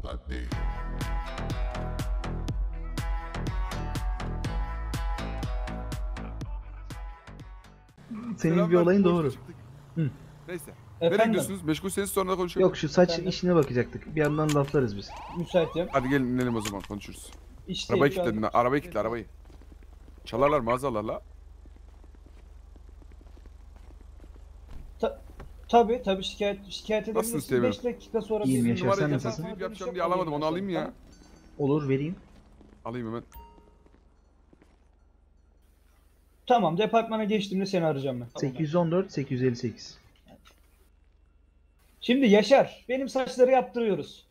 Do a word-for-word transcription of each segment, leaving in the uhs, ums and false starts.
Senin bir olayın doğru. Hı. Neyse. Efendim? Nereye gidiyorsunuz? Meşgulseniz sonra konuşalım. Yok, şu saç Efendim? işine bakacaktık. Bir yandan laflarız biz. Müsaitim. Hadi gelin inelim o zaman konuşuruz. İşte Arabayı kilitledin ha. Arabayı kilitle arabayı. Çalarlar mağazalarla. Ta tabii tabii şikayet şikayet Nasılsın edebilirsin. beş dakika sonra İyiyim, bizim Yaşar, Numarayı sen geçen nasılsın? seyip yapacağım diye alamadım, onu alayım ya. Olur, vereyim. Alayım hemen. Tamam, departmana geçtiğimde seni arayacağım ben. sekiz yüz on dört sekiz yüz elli sekiz. Şimdi Yaşar, benim saçları yaptırıyoruz.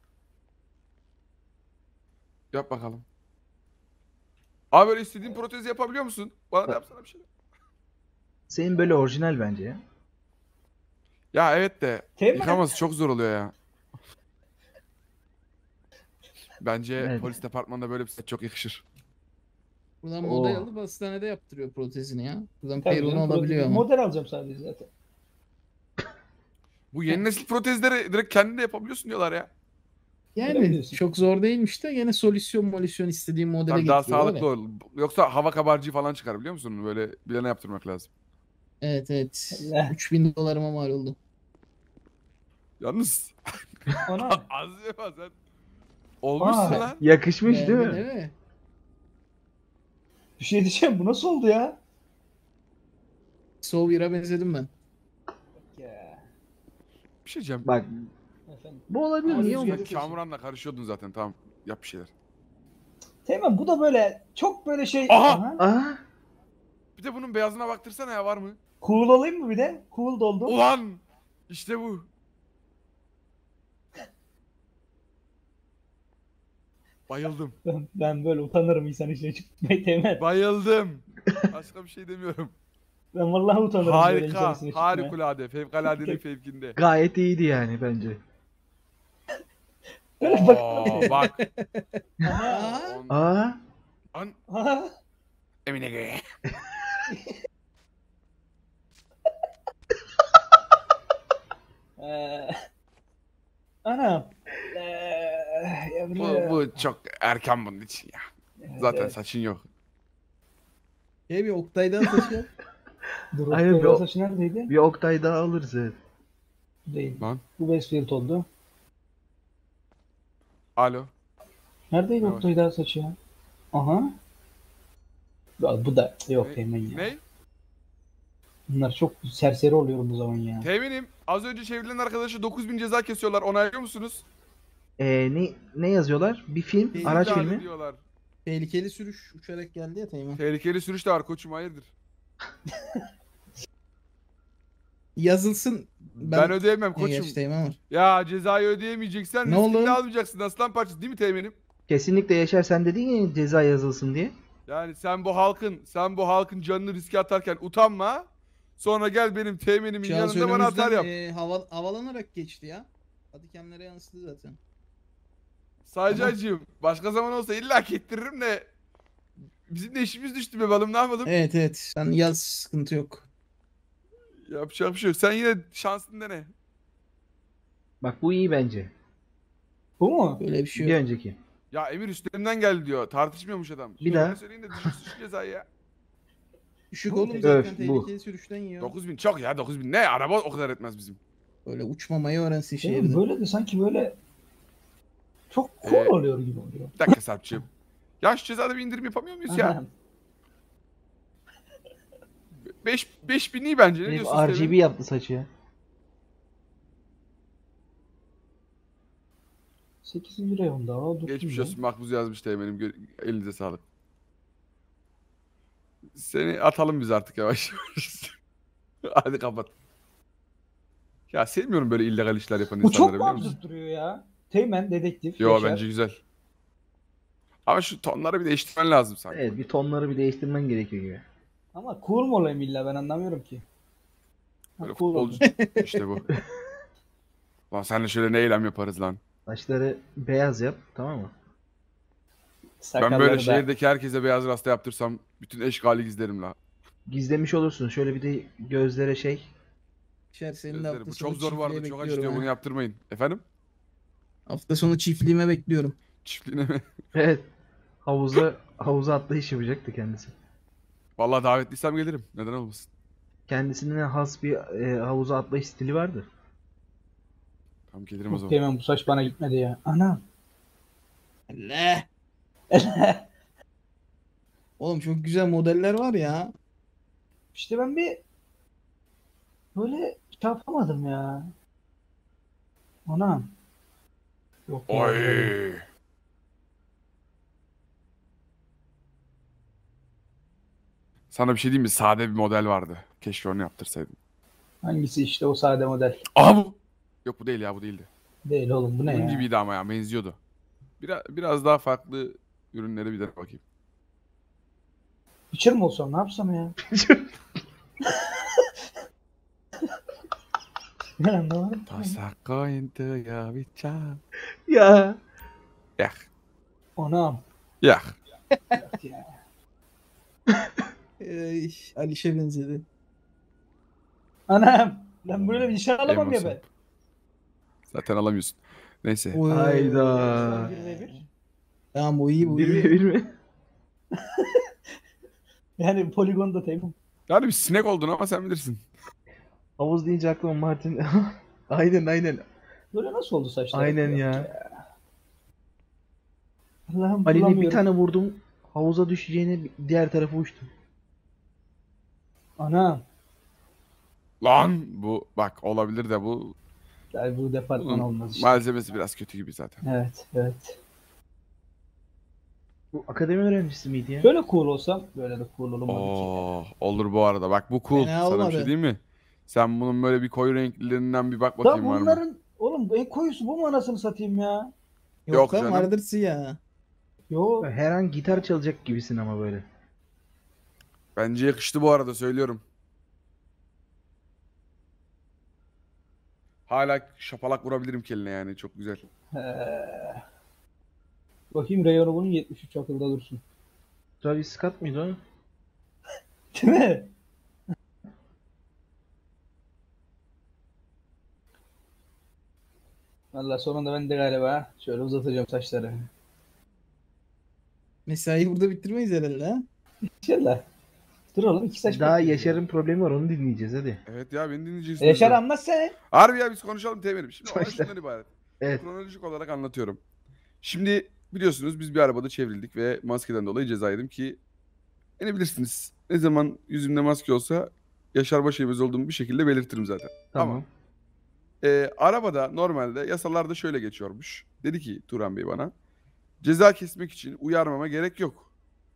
Yap bakalım. Abi böyle istediğin protezi yapabiliyor musun? Bana da yapsana bir şey. Senin böyle orijinal bence ya. Ya evet de Teğmen. yıkaması çok zor oluyor ya. Bence Evet. polis departmanında böyle bir set çok yakışır. Buradan Oo. model alıp hastanede yaptırıyor protezini ya. Buradan Tabii payroll'unu canım, alabiliyor protez- ama. Model alacağım sadece zaten. Bu yeni nesil protezleri direkt kendin de yapabiliyorsun diyorlar ya. Öyle Yani diyorsun. çok zor değilmiş de yine solüsyon molüsyon istediğim modele Tabii daha getiriyorlar sağlıklı ya. ol. Yoksa hava kabarcığı falan çıkar biliyor musun? Böyle bilene yaptırmak lazım. Evet evet. Allah. üç bin dolarıma mal oldu. Yalnız Ana. az yeme sen. Olmuşsun Aa. lan. Yakışmış değil Beğendin mi? değil mi? Bir şey diyeceğim, bu nasıl oldu ya? Sawyer'a benzedim ben. Ya. Bir şey diyeceğim. Bak, Efendim. bu olabilir, Ama niye rüzgarı olmaz? kes- Kamuran'la karışıyordun zaten, tamam. Yap bir şeyler. Teğmen, bu da böyle çok böyle şey. Aha! Aa, Bir de bunun beyazına baktırsana ya, var mı? Cool olayım mı bir de? Cool doldu. Ulan! İşte bu. Bayıldım. Ben, ben böyle utanırım insan işine çıkmaya Teğmen. Bayıldım. Başka bir şey demiyorum. Ben vallahi utanırım böyle insan Harika. işine çıkmaya. Harikulade. Fevkaladenin fevkinde. gayet iyiydi yani bence. Böyle bak. Oo, bak. Aha. On, Aa, on, Aha. Emine göre. Ee, Anam. Ee, ya Bu, bu çok erken bunun için ya. Zaten evet. saçın yok. Şey bir Oktay'dan saçı. Dur, Hayır, Oktay bu- saçı neredeydi? bir Oktay daha alırız. Evet. Değil. Lan. Bu Westfield oldu. Alo. Neredeydi Ne Oktay daha saçı ya? Aha. Ya bu da yok Ne- Teğmen ya. Ne? Bunlar çok serseri oluyorum bu zaman ya. Teminim. Az önce çevrilen arkadaşı dokuz bin ceza kesiyorlar. Onaylıyor musunuz? Ee, ne ne yazıyorlar? Bir film, Değil, araç İddia filmi. ediyorlar. Tehlikeli sürüş uçarak geldi ya Teğmen. Tehlikeli sürüş de var koçum, hayırdır? Yazılsın. Ben, ödeyemem Ne koçum. gerçi Teğmen var. Ya cezayı ödeyemeyeceksen Ne riskini oldu? de almayacaksın aslan parçası, değil mi teminim? Kesinlikle Yaşar, sen dedin ya ceza yazılsın diye. Yani sen bu halkın, sen bu halkın canını riske atarken utanma. Sonra gel benim teminimin Şahıs yanında bana atar önümüzden yap. e, hava, havalanarak geçti ya. Bodycam'lere yansıdı zaten. Saycacığım, başka zaman olsa illa ki ettiririm de bizim de işimiz düştü be balım, ne yapalım? Evet evet. Sen yaz, sıkıntı yok. Yapacak bir şey yok. Sen yine şansın dene. Bak, bu iyi bence. Bu mu? Böyle bir şey Bir yok. önceki. Ya Emir üstlerinden geldi diyor. Tartışmıyormuş adam. Bir daha. Şöyle söyleyin de düşürsün şu cezayı ya. Düşük Bu- oğlum Öf, zaten bu. tehlikeli sürüşten yiyor. dokuz bin çok ya, dokuz bin ne? Araba o kadar etmez bizim. Böyle uçmamayı öğrensin Teğmen şehirde. böyle de sanki böyle çok cool Ee, oluyor gibi oluyor. Bir dakika Sarp'cığım. Ya şu cezada bir indirim yapamıyor muyuz ya? Aha. beş beş bin iyi bence. Ne Hep diyorsun R G B Steven? yaptı saçı ya. sekizinci reyonda. Aa, dur, Geçmiş dur. olsun, makbuz yazmış teğmenim. Gö- Elinize sağlık. Seni atalım biz artık yavaş yavaş. Hadi kapat. Ya sevmiyorum böyle illegal işler yapan Bu insanları, çok biliyor mu musun? absürt duruyor ya? Teğmen, dedektif, Yo, Yaşar. bence güzel. Ama şu tonları bir değiştirmen lazım sanki. Evet, bir tonları bir değiştirmen gerekiyor gibi. Ama cool mu olayım illa, ben anlamıyorum ki. Ha, Böyle cool futbolcu oldum. işte bu. Lan seninle şöyle ne eylem yaparız lan. Saçları beyaz yap, tamam mı? Ben Sakalları böyle da- şehirdeki herkese beyaz rasta yaptırsam bütün eşkali gizlerim la. Gizlemiş olursun. Şöyle bir de gözlere şey. İçer senin de Gözlerim. hafta Bu sonu çok zor vardı, çiftliğe çok bekliyorum acıtıyor, ha. bunu yaptırmayın. Efendim? Hafta sonu çiftliğime bekliyorum. Çiftliğine mi? Evet. Havuza havuza atlayış yapacaktı kendisi. Vallahi davetliysem gelirim. Neden olmasın? Kendisine has bir e, havuza atlayış stili vardı. Tamam gelirim o zaman. Muhtemelen bu saç bana gitmedi ya. Anam. Allah. Oğlum çok güzel modeller var ya. İşte ben bir böyle şey yapamadım ya. Anam. Yok ya. böyle. Oy. Sana bir şey diyeyim mi? Sade bir model vardı. Keşke onu yaptırsaydım. Hangisi işte o sade model? Aha bu. Yok bu değil ya, bu değildi. Değil oğlum, bu ne Bunun ya? gibiydi ama ya, benziyordu. Biraz, biraz daha farklı ürünlere bir de bakayım. Witcher mi olsam ne yapsam ya? Ne anlamadım. Tasakko into ya biça. Ya. Yak. Anam. Yak. Yok ya. Ey, Alişe benzedi. Anam. Ben böyle bir nişan alamam ya Emoson. ben. Zaten alamıyorsun. Neyse. Oy. Hayda. Bir ve bir. Tamam bu iyi bu Bir iyi. ve bir mi? Yani poligonda tekim. Yani bir sinek oldun ama sen bilirsin. Havuz deyince aklıma Martin. Aynen aynen. Böyle nasıl oldu saçlar? Aynen Yok ya. Allah'ım Ali'ne bir bulamıyorum. tane vurdum. Havuza düşeceğine diğer tarafa uçtum. Anam. Lan bu bak olabilir de bu Yani bu departman bunun olmaz işte. malzemesi biraz kötü gibi zaten. Evet, evet. Bu akademi öğrencisi miydi ya? Şöyle cool olsam böyle de cool olamadı ki. Oo, olur bu arada. Bak bu cool. Fena Sana bir olmadı. şey diyeyim mi? Sen bunun böyle bir koyu renklerinden bir bak Da bakayım var mı? bunların oğlum en koyusu bu mu anasını satayım ya? Yok, Yok lan canım. vardır siyah. Yo. Her an gitar çalacak gibisin ama böyle. Bence yakıştı bu arada, söylüyorum. Hala şapalak vurabilirim keline yani, çok güzel. Ee, bakayım reyonu bunun yetmiş üç akılda dursun. Travis Scott mıydı o? Değil mi? Valla sonunda ben de galiba şöyle uzatacağım saçları. Mesai burada bitirmeyiz herhalde ha. İnşallah. Dur oğlum iki saç Daha bekliyoruz Yaşar'ın problemi var, onu dinleyeceğiz hadi. Evet ya, beni dinleyeceksiniz. ya. Yaşar de. anlat sen. Harbi ya, biz konuşalım temelim. Şimdi olay Başla. şundan ibaret. Evet. Kronolojik olarak anlatıyorum. Şimdi biliyorsunuz biz bir arabada çevrildik ve maskeden dolayı ceza yedim ki beni bilirsiniz. Ne zaman yüzümde maske olsa Yaşar Başayımız olduğumu bir şekilde belirtirim zaten. Tamam. Ee, arabada normalde yasalarda şöyle geçiyormuş. Dedi ki Turan Bey bana, ceza kesmek için uyarmama gerek yok.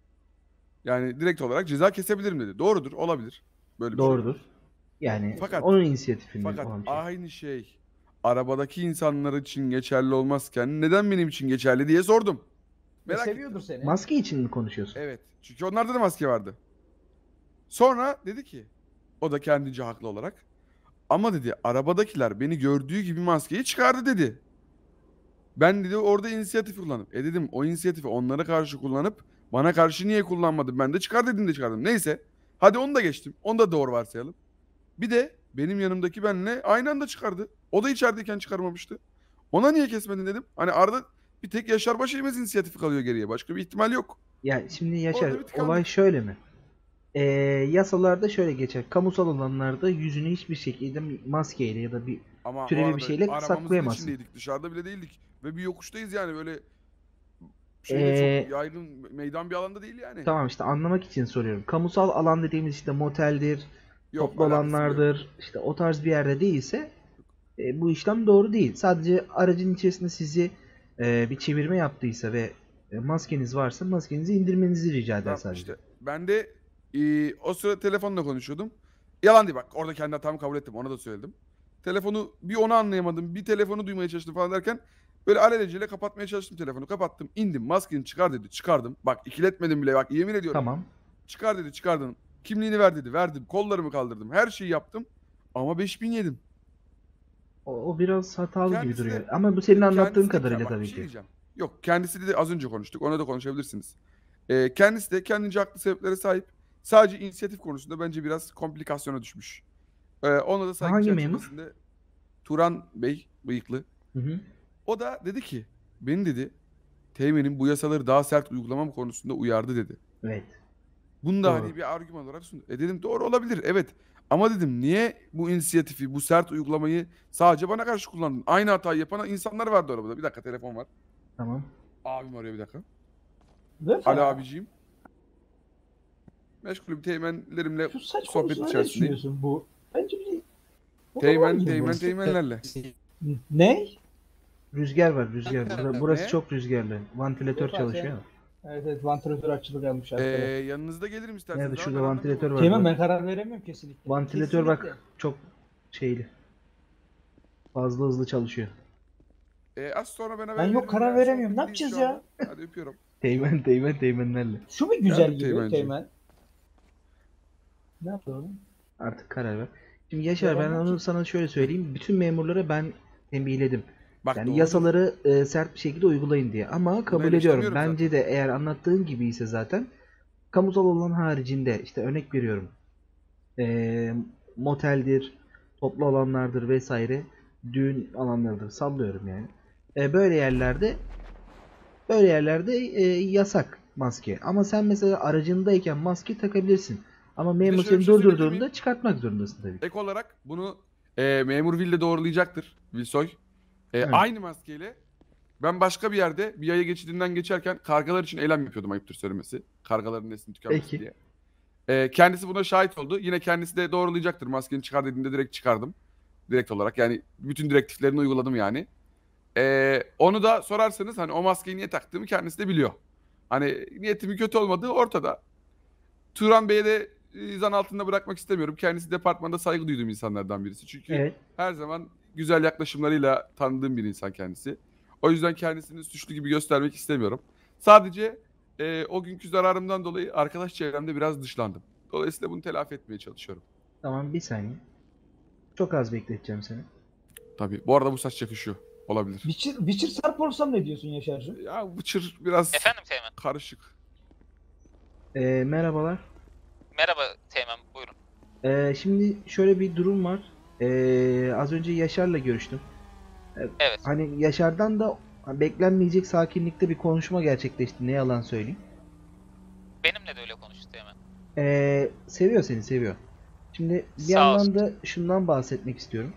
Yani direkt olarak ceza kesebilirim dedi. Doğrudur, olabilir. Böyle bir şey. Doğrudur. Yani Fakat- onun inisiyatifinde Fakat olan bir şey. aynı şey arabadaki insanlar için geçerli olmazken neden benim için geçerli diye sordum. Merak ettim. Seviyordur seni. Maske için mi konuşuyorsun? Evet. Çünkü onlarda da maske vardı. Sonra dedi ki, o da kendince haklı olarak, ama dedi arabadakiler beni gördüğü gibi maskeyi çıkardı dedi. Ben dedi orada inisiyatif kullandım. E dedim, o inisiyatifi onlara karşı kullanıp bana karşı niye kullanmadın? Ben de çıkar dedim de çıkardım. Neyse. Hadi onu da geçtim. Onu da doğru varsayalım. Bir de benim yanımdaki benle aynı anda çıkardı. O da içerideyken çıkarmamıştı. Ona niye kesmedin dedim. Hani arada bir tek Yaşar Başayımız inisiyatifi kalıyor geriye. Başka bir ihtimal yok. Yani şimdi Yaşar, Orada bir tıkandık. olay şöyle mi? Ee, yasalarda şöyle geçer. Kamusal alanlarda yüzünü hiçbir şekilde maskeyle ya da bir Ama Türevi o bir arada şeyle arabamızın saklayamazsın. içindeydik. Dışarıda bile değildik. Ve bir yokuştayız yani, böyle şeyde Ee, çok yaygın meydan bir alanda değil yani. tamam işte anlamak için soruyorum. Kamusal alan dediğimiz işte moteldir, Yok, toplu alakası bile yok. alanlardır, işte o tarz bir yerde değilse e, bu işlem doğru değil. Sadece aracın içerisinde sizi e, bir çevirme yaptıysa ve e, maskeniz varsa maskenizi indirmenizi rica eder Tamam, sadece. işte ben de e, o sıra telefonla konuşuyordum. Yalan değil bak, orada kendi hatamı kabul ettim, ona da söyledim. Telefonu bir onu anlayamadım, bir telefonu duymaya çalıştım falan derken böyle alelacele kapatmaya çalıştım telefonu. Kapattım, indim, maskeni çıkar dedi, çıkardım. Bak ikiletmedim bile, bak yemin ediyorum. Tamam. Çıkar dedi, çıkardım. Kimliğini ver dedi, verdim. Kollarımı kaldırdım, her şeyi yaptım. Ama beş bin yedim. O, o biraz hatalı gibi Kendisi de- duruyor. Ama bu senin anlattığın Kendisi de- kadarıyla bak, bir tabii şey ki. diyeceğim. Yok, kendisi de az önce konuştuk. Ona da konuşabilirsiniz. Ee, kendisi de kendince haklı sebeplere sahip. Sadece inisiyatif konusunda bence biraz komplikasyona düşmüş. Ee, ona da saygı Hangi memur? çerçevesinde Turan Bey, bıyıklı. Hı hı. O da dedi ki beni dedi Teğmen'in bu yasaları daha sert uygulamam konusunda uyardı dedi. Evet. Bunu da Doğru. hani bir argüman olarak sundu. E dedim doğru olabilir evet. Ama dedim niye bu inisiyatifi, bu sert uygulamayı sadece bana karşı kullandın? Aynı hatayı yapan insanlar vardı arabada. Bir dakika telefon var. Tamam. Abim arıyor bir dakika. Vefa, Alo abiciğim. Meşgulüm teğmenlerimle şu saç sohbet konusunda ne içerisindeyim. düşünüyorsun bu? Bence bir... Bu Teğmen, normal gibi teğmen, bu. teğmenlerle. Ne? Rüzgar var rüzgar. Burada, burası Ne? çok rüzgarlı. Vantilatör Vefa, çalışıyor. Evet evet vantilatör açılı gelmiş Ee, arkada. yanınızda gelirim isterseniz. Nerede? ama Şurada ben vantilatör anlamıyorum. var. Teğmen bak. ben karar veremiyorum kesinlikle. Vantilatör Kesinlikle. bak çok şeyli. Fazla hızlı çalışıyor. Ee, az sonra bana Ben ver yok, verin karar ya. veremiyorum. Ne Sohbetteyiz yapacağız şu anda. Hadi öpüyorum. Teğmen teğmen teğmenlerle. Şu mu güzel Geldim gibi teğmenci. teğmen? Ne yaptı oğlum? Artık karar ver. Şimdi Yaşar ben Yalan onu yok. sana şöyle söyleyeyim. Bütün memurlara ben tembihledim. Bak Yani doğrudur. yasaları e, sert bir şekilde uygulayın diye. Ama kabul ediyorum. eleştirmiyorum Bence zaten. de eğer anlattığın gibi ise zaten kamusal alan haricinde işte örnek veriyorum. E, moteldir, toplu alanlardır vesaire, düğün alanlarıdır sallıyorum yani. E, böyle yerlerde böyle yerlerde e, yasak maske. Ama sen mesela aracındayken maske takabilirsin. Ama Bir de memur şöyle seni bir şey söyleyebilir durdurduğunda miyim? çıkartmak zorundasın tabii ki. Ek olarak bunu e, memur Will de doğrulayacaktır. Wilsoy. E, Evet. Aynı maskeyle ben başka bir yerde bir yaya geçidinden geçerken kargalar için eylem yapıyordum ayıptır söylemesi. Kargaların neslini tükenmesi Peki. diye. E, kendisi buna şahit oldu. Yine kendisi de doğrulayacaktır. Maskeni çıkar dediğinde direkt çıkardım. Direkt olarak yani bütün direktiflerini uyguladım yani. E, onu da sorarsanız hani o maskeyi niye taktığımı kendisi de biliyor. Hani niyetimin kötü olmadığı ortada. Turan Bey'e de e, zan altında bırakmak istemiyorum. Kendisi departmanda saygı duyduğum insanlardan birisi. Çünkü Evet. her zaman güzel yaklaşımlarıyla tanıdığım bir insan kendisi. O yüzden kendisini suçlu gibi göstermek istemiyorum. Sadece e, o günkü zararımdan dolayı arkadaş çevremde biraz dışlandım. Dolayısıyla bunu telafi etmeye çalışıyorum. Tamam bir saniye. Çok az bekleteceğim seni. Tabii. Bu arada bu saç yakışıyor. Olabilir. Witcher, Witcher Sarp olsam ne diyorsun Yaşar'cığım? Ya bu çır biraz Efendim Teğmen. karışık. Ee, merhabalar. Merhaba Teğmen, buyurun. Ee, şimdi şöyle bir durum var. Ee, az önce Yaşar'la görüştüm. Evet. Hani Yaşar'dan da beklenmeyecek sakinlikte bir konuşma gerçekleşti. Ne yalan söyleyeyim. Benimle de öyle konuştu Teğmen. Ee, seviyor seni seviyor. Şimdi bir Sağ yandan olsun. da şundan bahsetmek istiyorum.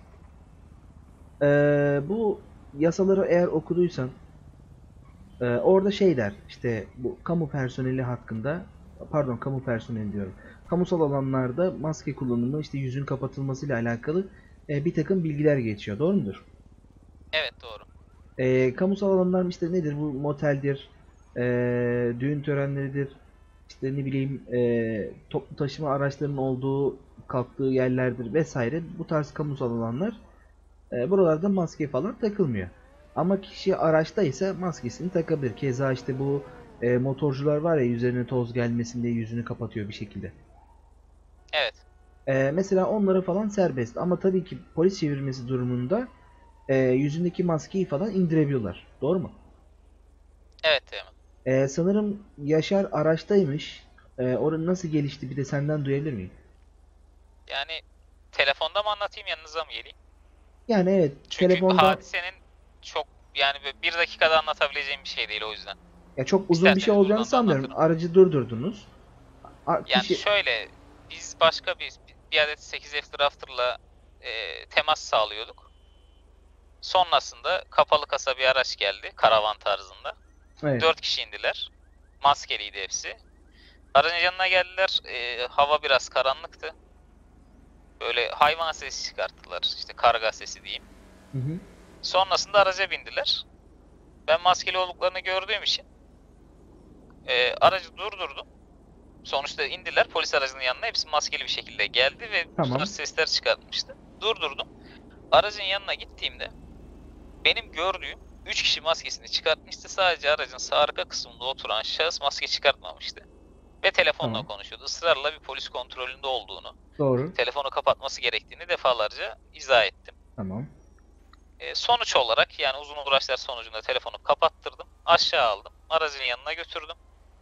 Ee, bu yasaları eğer okuduysan e, orada şey der işte bu kamu personeli hakkında pardon kamu personeli diyorum. Kamusal alanlarda maske kullanımı işte yüzün kapatılmasıyla alakalı e, bir takım bilgiler geçiyor. Doğru mudur? Evet doğru. E, kamusal alanlar işte nedir? Bu moteldir, e, düğün törenleridir, işte ne bileyim e, toplu taşıma araçlarının olduğu kalktığı yerlerdir vesaire. Bu tarz kamusal alanlar e, buralarda maske falan takılmıyor. Ama kişi araçta ise maskesini takabilir. Keza işte bu e, motorcular var ya üzerine toz gelmesin diye yüzünü kapatıyor bir şekilde. Evet. E, mesela onları falan serbest. Ama tabii ki polis çevirmesi durumunda e, yüzündeki maskeyi falan indirebiliyorlar. Doğru mu? Evet Teğmen. E, sanırım Yaşar araçtaymış. E, orası nasıl gelişti bir de senden duyabilir miyim? Yani telefonda mı anlatayım, yanınıza mı geleyim? Yani evet Çünkü telefonda hadisenin çok yani böyle bir dakikada anlatabileceğim bir şey değil o yüzden. ya çok uzun bir şey İsterseniz olacağını buradan da sanmıyorum. anlatırım. Aracı durdurdunuz. A- Yani kişi- şöyle, biz başka bir bir adet sekiz F Drafter'la e, temas sağlıyorduk. Sonrasında kapalı kasa bir araç geldi, karavan tarzında. Evet. Dört kişi indiler. Maskeliydi hepsi. Aracın yanına geldiler. E, hava biraz karanlıktı. Böyle hayvan sesi çıkarttılar. İşte karga sesi diyeyim. Hı hı. Sonrasında araca bindiler. Ben maskeli olduklarını gördüğüm için e, aracı durdurdum. Sonuçta indiler polis aracının yanına. Hepsi maskeli bir şekilde geldi ve bu Tamam. tarz sesler çıkartmıştı. Durdurdum. Aracın yanına gittiğimde benim gördüğüm üç kişi maskesini çıkartmıştı. Sadece aracın sağ arka kısmında oturan şahıs maske çıkartmamıştı. Ve telefonla Tamam. konuşuyordu. Israrla bir polis kontrolünde olduğunu, Doğru. telefonu kapatması gerektiğini defalarca izah ettim. Tamam. E, sonuç olarak yani uzun uğraşlar sonucunda telefonu kapattırdım. Aşağı aldım. Aracın yanına götürdüm.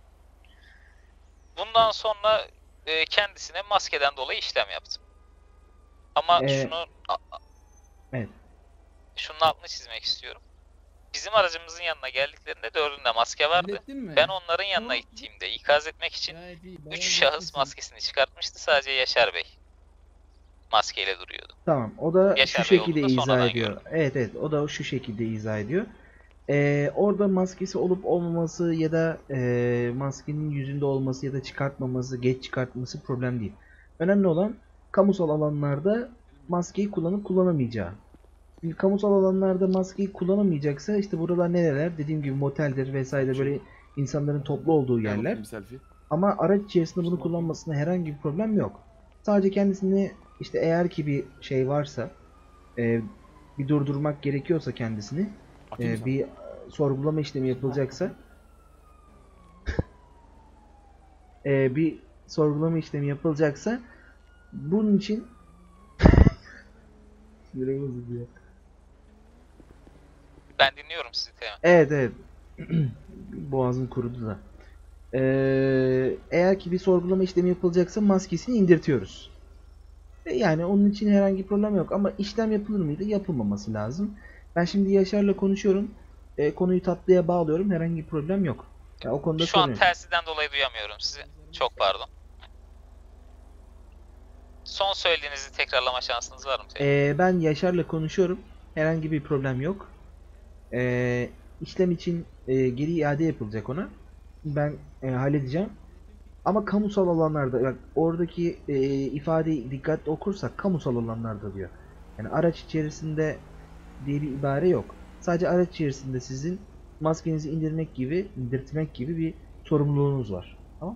Bundan sonra e, kendisine maskeden dolayı işlem yaptım. Ama Ee, şunu a- a- evet. şunun altını çizmek istiyorum. Bizim aracımızın yanına geldiklerinde dördünde maske vardı. Hallettin mi? Ben onların yanına Tamam. gittiğimde ikaz etmek için Gayet iyi. bayağı üç şahıs iyisin. maskesini çıkartmıştı. Sadece Yaşar Bey maskeyle duruyordu. Tamam. O da Yaşar şu Bey şekilde olduğunu izah sonradan ediyor. gördüm. Evet evet. O da şu şekilde izah ediyor. Ee, orada maskesi olup olmaması ya da e, maskenin yüzünde olması ya da çıkartmaması, geç çıkartması problem değil. Önemli olan kamusal alanlarda maskeyi kullanıp kullanamayacağı. Şimdi kamusal alanlarda maskeyi kullanamayacaksa işte buralar nereler? Dediğim gibi moteldir vesaire böyle insanların toplu olduğu Gel yerler. bakayım bir selfie. Ama araç içerisinde bunu kullanmasına herhangi bir problem yok. Sadece kendisini işte eğer ki bir şey varsa e, bir durdurmak gerekiyorsa kendisini Atayım e, sana. bir e, sorgulama işlemi yapılacaksa e, bir sorgulama işlemi yapılacaksa bunun için Sinirim bozuldu ya. Ben dinliyorum sizi Teğmen. Evet evet. Boğazım kurudu da. Ee, eğer ki bir sorgulama işlemi yapılacaksa maskesini indirtiyoruz. E, Yani onun için herhangi bir problem yok. Ama işlem yapılır mıydı? Yapılmaması lazım. Ben şimdi Yaşar'la konuşuyorum. E, konuyu tatlıya bağlıyorum. Herhangi bir problem yok. Ya, o konuda Şu an sorun yok. telsizden dolayı duyamıyorum sizi. Çok pardon. Son söylediğinizi tekrarlama şansınız var mı Teğmen? Ee, ben Yaşar'la konuşuyorum. Herhangi bir problem yok. Ee, işlem için e, geri iade yapılacak ona. Ben e, halledeceğim. Ama kamusal alanlarda, bak oradaki e, ifadeyi dikkatli okursak kamusal alanlarda diyor. Yani araç içerisinde diye bir ibare yok. Sadece araç içerisinde sizin maskenizi indirmek gibi, indirtmek gibi bir sorumluluğunuz var. Tamam?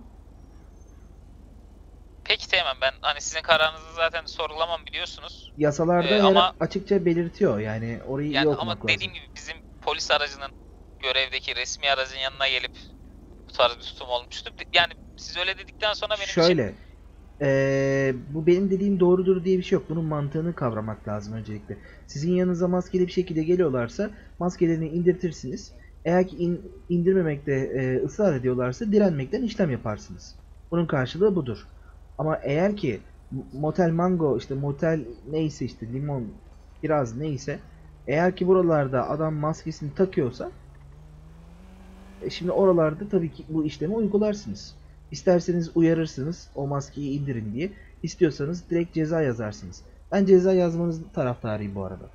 Peki Teğmen, ben hani sizin kararınızı zaten sorgulamam biliyorsunuz. Yasalarda Ee, yer ama- açıkça belirtiyor. Yani orayı iyi Yani okumak ama lazım. dediğim gibi bizim polis aracının görevdeki resmi aracın yanına gelip bu tarz bir tutum olmuştu. Yani siz öyle dedikten sonra benim için Şöyle, eee, bu benim dediğim doğrudur diye bir şey yok. Bunun mantığını kavramak lazım öncelikle. Sizin yanınıza maskeli bir şekilde geliyorlarsa maskelerini indirtirsiniz. Eğer ki in- indirmemekte eee, ısrar ediyorlarsa direnmekten işlem yaparsınız. Bunun karşılığı budur. Ama eğer ki m- motel mango, işte motel neyse işte limon, kiraz neyse, eğer ki buralarda adam maskesini takıyorsa e şimdi oralarda tabii ki bu işlemi uygularsınız. İsterseniz uyarırsınız o maskeyi indirin diye. İstiyorsanız direkt ceza yazarsınız. Ben ceza yazmanızın taraftarıyım bu arada.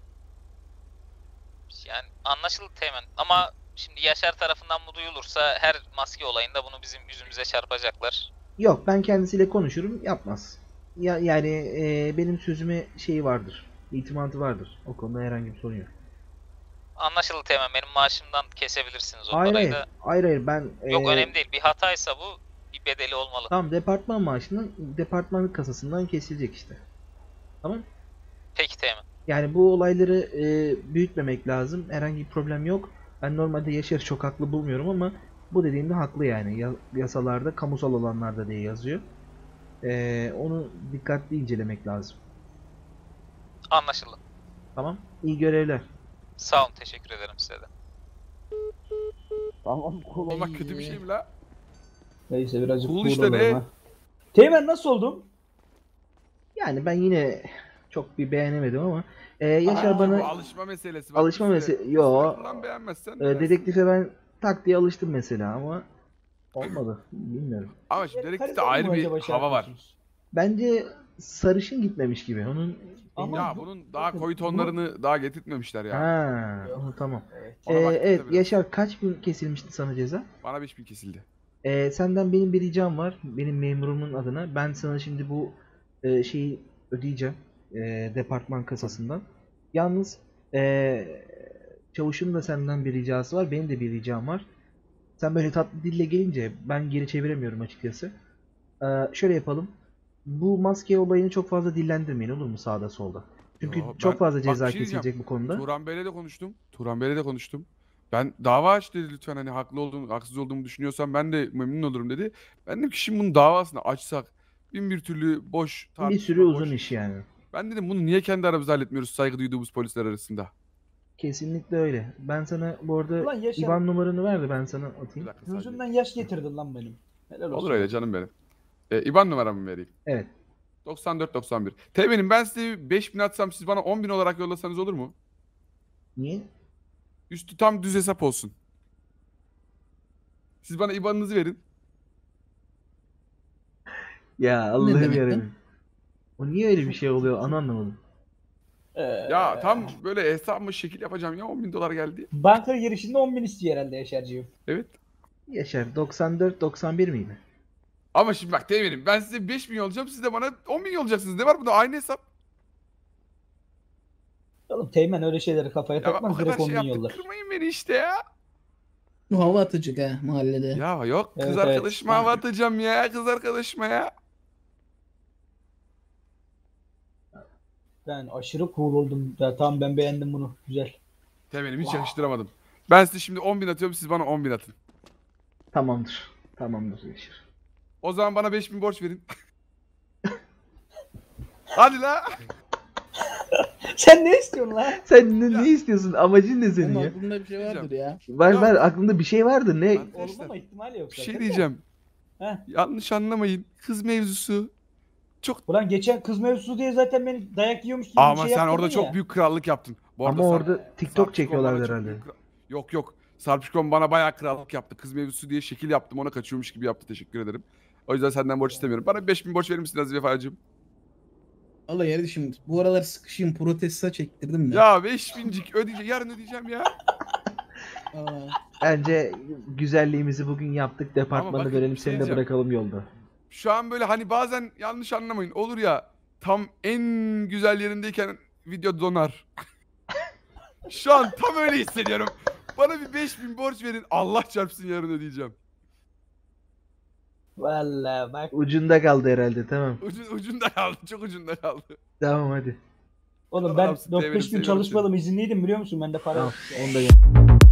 yani anlaşıldı Teğmen. Ama şimdi Yaşar tarafından bu duyulursa her maske olayında bunu bizim yüzümüze çarpacaklar. Yok, ben kendisiyle konuşurum, yapmaz. Ya, yani e, benim sözüme şeyi vardır. İtimatı vardır. O konuda herhangi bir sorun yok. Anlaşıldı Teğmen. Benim maaşımdan kesebilirsiniz o Hayır parayı hayır. da. Hayır hayır ben Yok e, önemli değil. Bir hataysa bu bir bedeli olmalı. tamam, departman maaşının departman kasasından kesilecek işte. Tamam. Peki Teğmen. Yani bu olayları e, büyütmemek lazım. Herhangi bir problem yok. Ben normalde Yaşar'ı çok haklı bulmuyorum ama bu dediğimde haklı yani. Ya- yasalarda kamusal alanlarda diye yazıyor. E, onu dikkatli incelemek lazım. Anlaşıldı. Tamam. İyi görevler. Sağ olun. Teşekkür ederim size de. Tamam cool. Olmak kötü bir şey mi la? Neyse birazcık Cool cool işte, olalım ne? ha. Teğmen nasıl oldun? Yani ben yine çok bir beğenemedim ama e, Yaşar Aa, bu bana alışma meselesi. Bak alışma işte, meselesi- yo. ısrarından beğenmezsen e, beğensin. dedektife ben tak diye alıştım mesela ama olmadı. Bilmiyorum. Ama şimdi dedektifte Karizma mı ayrı bir acaba şey hava var. yapıyorsunuz? Bence sarışın gitmemiş gibi. Onun Ama Ya bu- bunun daha bakın, koyu bu- tonlarını daha getirtmemişler ya. ha, onu tamam. Evet. Ona Ee, baktık da evet biraz. Yaşar, kaç gün kesilmişti sana ceza? Bana beş bin kesildi. Ee, senden benim bir ricam var. Benim memurumun adına. Ben sana şimdi bu e, şeyi ödeyeceğim. e, departman kasasından. Yalnız e, çavuşun da senden bir ricası var. Benim de bir ricam var. Sen böyle tatlı dille gelince ben geri çeviremiyorum açıkçası. Ee, şöyle yapalım. Bu maske olayını çok fazla dillendirmeyin, olur mu, sağda solda? Çünkü Yo, çok ben- fazla bak ceza bir şey diyeceğim. kesilecek bu konuda. Turan Bey'le de konuştum. Turan Bey'le de konuştum. Ben dava aç dedi lütfen, hani haklı olduğumu, haksız olduğumu düşünüyorsan ben de memnun olurum dedi. Ben dedim ki şimdi bunun davasını açsak bin bir türlü boş Bir tartışma, sürü uzun boş- iş yani. Ben dedim bunu niye kendi aramızda halletmiyoruz saygı duyduğumuz polisler arasında? Kesinlikle öyle. Ben sana bu arada Ulan Yaşar- I B A N numaranı ver de ben sana Bir atayım. dakika sadece. Gözümden yaş getirdin lan benim. Helal olsun. Olur öyle canım benim. Ee, İ B A N numaramı vereyim. Evet. doksan dört doksan bir. Teğmenim, ben size beş bin atsam siz bana on bin olarak yollasanız olur mu? Niye? Üstü tam düz hesap olsun. Siz bana I B A N'ınızı verin. Ya Allah'ım demek lan? yarabbim. O niye öyle bir şey oluyor? Onu anlamadım. Ee, Ya tam böyle hesabımı şekil yapacağım ya on bin dolar geldi. Banka girişinde on bin istiyor herhalde Yaşar'cığım. Evet. Yaşar doksan dört doksan bir miydi? Ama şimdi bak Teğmen'im ben size beş bin yollayacağım siz de bana on bin yollayacaksınız. Ne var burada aynı hesap. Oğlum Teğmen öyle şeyleri kafaya Ya bak, o takmaz, kadar direkt on şey bin yaptık yollar. kırmayın beni işte ya. Bu hava atıcı ha mahallede. Ya yok kız Evet, evet. arkadaşıma hava atacağım ya kız arkadaşıma ya. Ben aşırı cool oldum. Ya, tamam ben beğendim bunu. Güzel. Teğmen'im hiç yakıştıramadım. Ben size şimdi on bin atıyorum siz bana on bin atın. Tamamdır. Tamamdır Yaşar. O zaman bana beş bin borç verin. Hadi la. Sen ne istiyorsun lan? Sen ne, ne istiyorsun? Amacın ne senin Ama ya? aklımda bir şey vardır ya. Var Ya- var aklında bir şey vardı. Ne? Arkadaşlar, Olmama ihtimali yok bir zaten şey de. diyeceğim. Heh. Yanlış anlamayın. Kız mevzusu. Ulan geçen kız mevzusu diye zaten beni dayak yiyormuş gibi Ama bir şey sen yaptırdın orada ya. çok büyük krallık yaptın. Bu arada Ama Sarp- orada TikTok Sarpişkom çekiyorlardı bana çok herhalde. büyük kral- Yok yok. Sarpişkom bana bayağı krallık yaptı. Kız mevzusu diye şekil yaptım. Ona kaçıyormuş gibi yaptı. Teşekkür ederim. O yüzden senden borç istemiyorum. Bana beş bin borç verir misin Aziz Vefacığım? Allah yeri şimdi. Bu aralar sıkışayım protesta çektirdim de. Ya beş bincik ödeyeceğim. Yarın ödeyeceğim ya. Aa, Bence güzelliğimizi bugün yaptık. Departmanı bakın, verelim bir şey seni de diyeceğim. bırakalım yolda. Şu an böyle hani bazen yanlış anlamayın. Olur ya tam en güzel yerindeyken video donar. Şu an tam öyle hissediyorum. Bana bir beş bin borç verin. Allah çarpsın yarın ödeyeceğim. Vallahi bak. Ucunda kaldı herhalde, tamam. Ucun, ucunda kaldı. Çok ucunda kaldı. Tamam hadi. Oğlum Tamam, ben Teğmen'im, dört beş gün seviyorum çalışmadım, izinliydim biliyor musun? Bende para Tamam. yok. Onu da